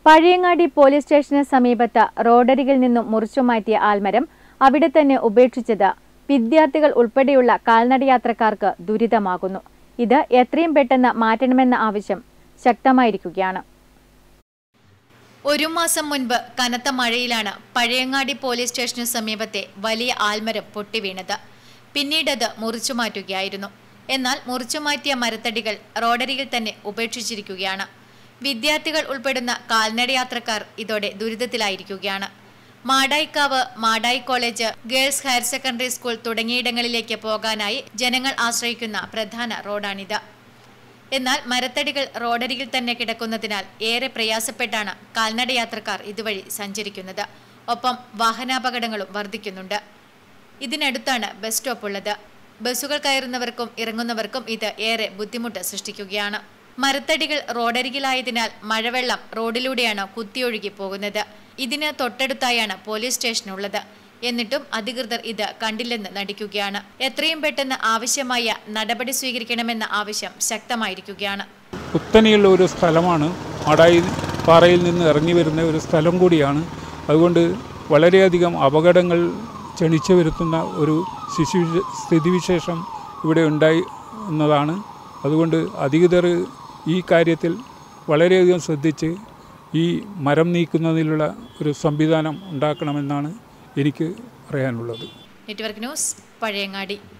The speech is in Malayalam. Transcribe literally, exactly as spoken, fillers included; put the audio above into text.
പഴയങ്ങാടി പോലീസ് സ്റ്റേഷന് സമീപത്ത് റോഡരികിൽ നിന്നും മുറിച്ചുമാറ്റിയ ആൽമരം അവിടെ തന്നെ ഉപേക്ഷിച്ചത് വിദ്യാർത്ഥികൾ ഉൾപ്പെടെയുള്ള കാൽനടയാത്രക്കാർക്ക് ദുരിതമാകുന്നു. ഇത് എത്രയും പെട്ടെന്ന് മാറ്റണമെന്ന ആവശ്യം ശക്തമായിരിക്കുകയാണ്. ഒരു മാസം മുൻപ് കനത്ത മഴയിലാണ് പഴയങ്ങാടി പോലീസ് സ്റ്റേഷനു സമീപത്തെ വലിയ ആൽമരം പൊട്ടിവീണത്. പിന്നീടത് മുറിച്ചുമാറ്റുകയായിരുന്നു. എന്നാൽ മുറിച്ചുമാറ്റിയ മരത്തടികൾ റോഡരികിൽ തന്നെ ഉപേക്ഷിച്ചിരിക്കുകയാണ്. വിദ്യാർത്ഥികൾ ഉൾപ്പെടുന്ന കാൽനടയാത്രക്കാർ ഇതോടെ ദുരിതത്തിലായിരിക്കുകയാണ്. Madayikkavu, Madayi college, girls higher secondary school തുടങ്ങിയിടങ്ങളിലേക്ക് പോകാനായി ജനങ്ങൾ ആശ്രയിക്കുന്ന പ്രധാന റോഡാണിത്. എന്നാൽ മരത്തടികൾ റോഡരികിൽ തന്നെ കിടക്കുന്നതിനാൽ ഏറെ പ്രയാസപ്പെട്ടാണ് കാൽനടയാത്രക്കാർ ഇതുവഴി സഞ്ചരിക്കുന്നത്. ഒപ്പം വാഹനാപകടങ്ങളും വർദ്ധിക്കുന്നുണ്ട്. ഇതിനടുത്താണ് ബസ് സ്റ്റോപ്പ് ഉള്ളത്. ബസ്സുകൾ കയറുന്നവർക്കും ഇറങ്ങുന്നവർക്കും ഇത് ഏറെ ബുദ്ധിമുട്ട് സൃഷ്ടിക്കുകയാണ്. മരത്തടികൾ റോഡരികിലായതിനാൽ മഴവെള്ളം റോഡിലൂടെയാണ് കുത്തിയൊഴുകി പോകുന്നത്. ഇതിന് തൊട്ടടുത്തായാണ് പോലീസ് സ്റ്റേഷൻ ഉള്ളത്. എന്നിട്ടും അധികൃതർ ഇത് കണ്ടില്ലെന്ന് നടിക്കുകയാണ്. എത്രയും പെട്ടെന്ന് ആവശ്യമായ നടപടി സ്വീകരിക്കണമെന്ന ആവശ്യം ശക്തമായിരിക്കുകയാണ്. കുത്തനെയുള്ള ഒരു സ്ഥലമാണ്. മാടായി പാറയിൽ നിന്ന് ഇറങ്ങി വരുന്ന ഒരു സ്ഥലം കൂടിയാണ്. അതുകൊണ്ട് വളരെയധികം അപകടങ്ങൾ ക്ഷണിച്ചു വരുത്തുന്ന ഒരു ശിശു സ്ഥിതിവിശേഷം ഇവിടെ ഉണ്ടായി എന്നതാണ്. അതുകൊണ്ട് അധികൃതർ ഈ കാര്യത്തിൽ വളരെയധികം ശ്രദ്ധിച്ച് ഈ മരം നീക്കുന്നതിനുള്ള ഒരു സംവിധാനം ഉണ്ടാക്കണമെന്നാണ് എനിക്ക് പറയാനുള്ളത്. Network news, Pazhayangadi.